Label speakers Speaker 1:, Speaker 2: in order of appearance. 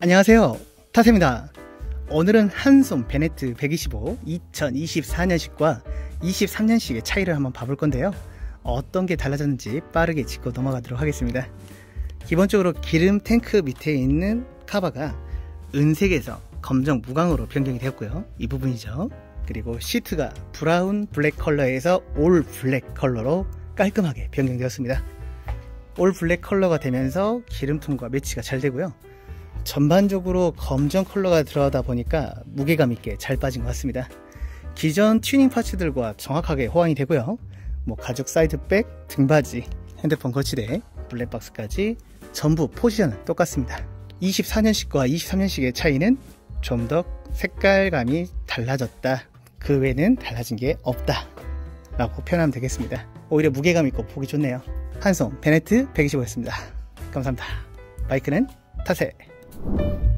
Speaker 1: 안녕하세요, 타세입니다. 오늘은 한손 베네트 125 2024년식과 23년식의 차이를 한번 봐볼 건데요. 어떤 게 달라졌는지 빠르게 짚고 넘어가도록 하겠습니다. 기본적으로 기름 탱크 밑에 있는 카바가 은색에서 검정 무광으로 변경이 되었고요. 이 부분이죠. 그리고 시트가 브라운 블랙 컬러에서 올 블랙 컬러로 깔끔하게 변경되었습니다. 올 블랙 컬러가 되면서 기름통과 매치가 잘 되고요. 전반적으로 검정 컬러가 들어가다 보니까 무게감 있게 잘 빠진 것 같습니다. 기존 튜닝 파츠들과 정확하게 호환이 되고요. 가죽 사이드백, 등받이, 핸드폰 거치대, 블랙박스까지 전부 포지션은 똑같습니다. 24년식과 23년식의 차이는 좀 더 색깔감이 달라졌다, 그 외에는 달라진 게 없다 라고 표현하면 되겠습니다. 오히려 무게감 있고 보기 좋네요. 한손 베네트 125였습니다. 감사합니다. 바이크는 타세.